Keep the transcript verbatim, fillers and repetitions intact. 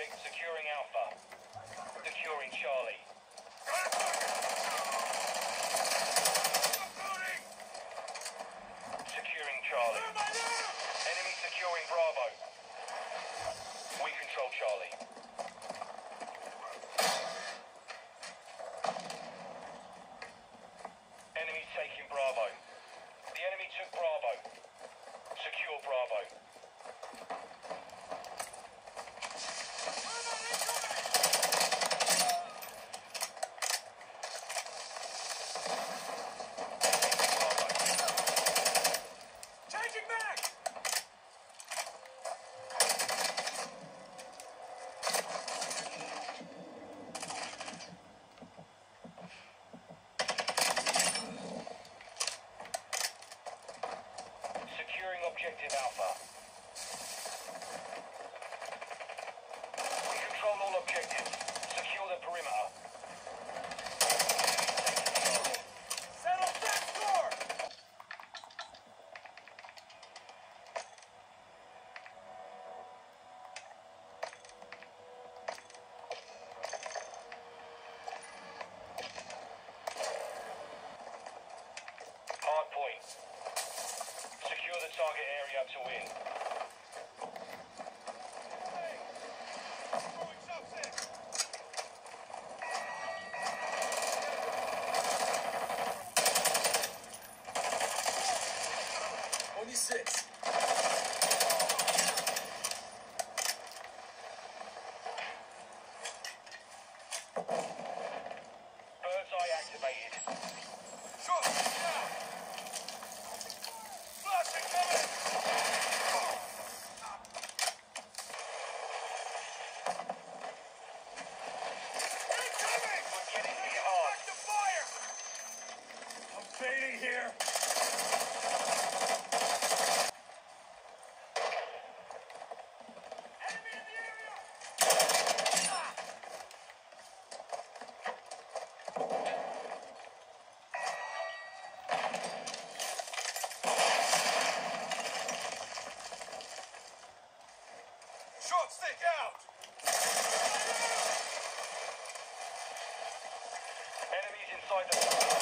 Securing Alpha. Securing Charlie. Securing Charlie. Enemy securing Bravo. We control Charlie. Enemy taking Bravo. The enemy took Bravo. Secure Bravo. Changing back! Securing objective Alpha. We control all objectives. Secure the perimeter. Settle that door! Hard point. Secure the target area to win. twenty-six. Bird's eye activated. Sure, down! Flashing coming! Incoming! We're getting hit hard. Back to fire! I'm fading here. Enemy in the area! Short stick out! Enemies inside the